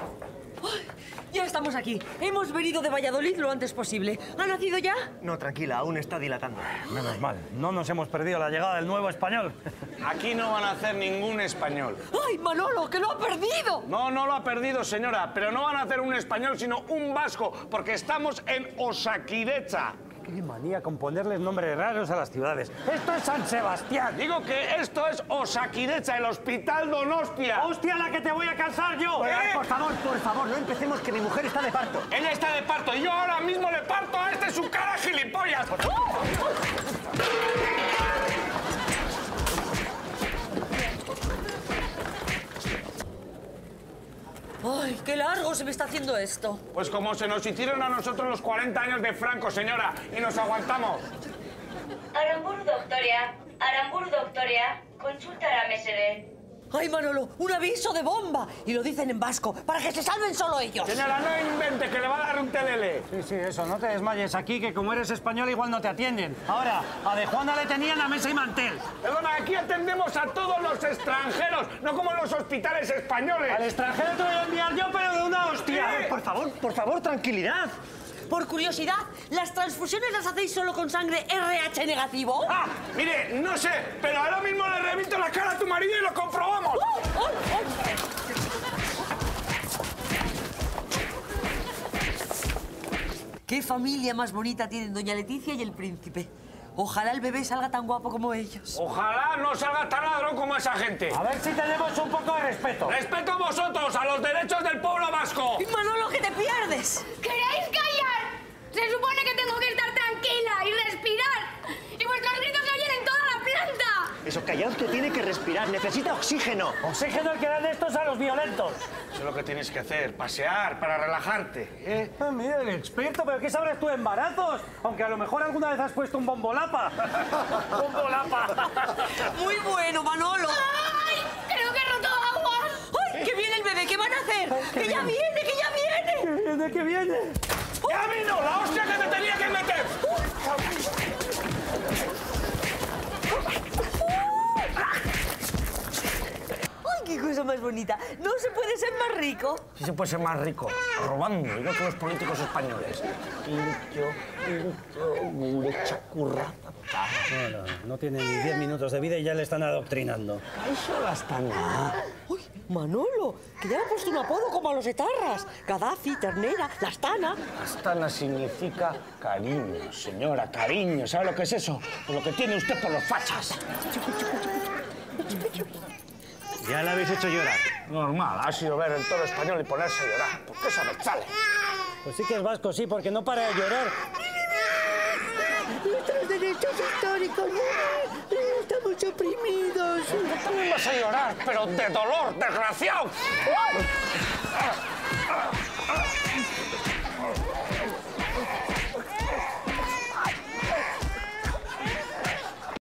Ya estamos aquí. Hemos venido de Valladolid lo antes posible. ¿Ha nacido ya? No, tranquila, aún está dilatando. Menos mal. No nos hemos perdido la llegada del nuevo español. Aquí no van a hacer ningún español. ¡Ay, Manolo, que lo ha perdido! No, no lo ha perdido, señora. Pero no van a hacer un español, sino un vasco, porque estamos en Osakidecha. Qué manía con ponerles nombres raros a las ciudades. ¡Esto es San Sebastián! Digo que esto es Osakidecha, el Hospital Donostia. ¡Hostia, la que te voy a calzar yo! Por favor, no empecemos, que mi mujer está de parto. Ella está de parto y yo ahora mismo le parto a este su cara, gilipollas. ¡Ay, qué largo se me está haciendo esto! Pues como se nos hicieron a nosotros los 40 años de Franco, señora, y nos aguantamos. Aramburu doctoria, consultará mesere. ¡Ay, Manolo, un aviso de bomba! Y lo dicen en vasco, para que se salven solo ellos. Señora, no invente, que le va a dar un telele. Sí, eso, no te desmayes aquí, que como eres español igual no te atienden. Ahora, a De Juana le tenían a mesa y mantel. Perdona, aquí atendemos a todos los extranjeros, no como en los hospitales españoles. Al extranjero te voy a enviar yo, pero de una hostia. Por favor, tranquilidad. Por curiosidad, ¿las transfusiones las hacéis solo con sangre RH negativo? Ah, mire, no sé, pero ahora mismo le reviento la cara a tu marido y lo comprobamos. ¡Qué familia más bonita tienen doña Leticia y el príncipe! Ojalá el bebé salga tan guapo como ellos. Ojalá no salga tan ladrón como esa gente. A ver si tenemos un poco de respeto. Respeto a vosotros, a los derechos del pueblo vasco. ¡Manolo, que te pierdes! ¿Queréis callar? Se supone que tengo que estar tranquila y respirar. Y vuestros gritos se oyen en toda la planta. Eso, callaos, que tiene que respirar. Necesita oxígeno. Oxígeno el que dan estos a los violentos. Eso es lo que tienes que hacer, pasear para relajarte, ¿eh? Ah, mira, el experto, pero ¿qué sabrás tú de embarazos? Aunque a lo mejor alguna vez has puesto un bombolapa. ¡Bombolapa! ¡Muy bueno, Manolo! ¡Ay! Creo que he roto agua. ¡Ay, que viene el bebé! ¿Qué van a hacer? ¡Que ya viene, que ya viene! ¿De qué viene? ¡Ya vino! ¡La hostia que te tenía que meter! ¡Ay, qué cosa más bonita! ¿No se puede ser más rico? Sí se puede ser más rico, robando, igual que los políticos españoles. No tiene ni 10 minutos de vida y ya le están adoctrinando. Eso la Astana. ¡Uy, Manolo! Que ya le han puesto un apodo como a los etarras. Gaddafi, Ternera, La Astana. Astana significa cariño, señora, cariño. ¿Sabe lo que es eso? Por lo que tiene usted por los fachas. Ya la habéis hecho llorar. Normal, ha sido ver el toro español y ponerse a llorar. ¿Por qué se me sale? Pues sí que es vasco, sí, porque no para de llorar. Nuestros derechos históricos, estamos oprimidos. Tú también vas a llorar, pero de dolor, desgraciado.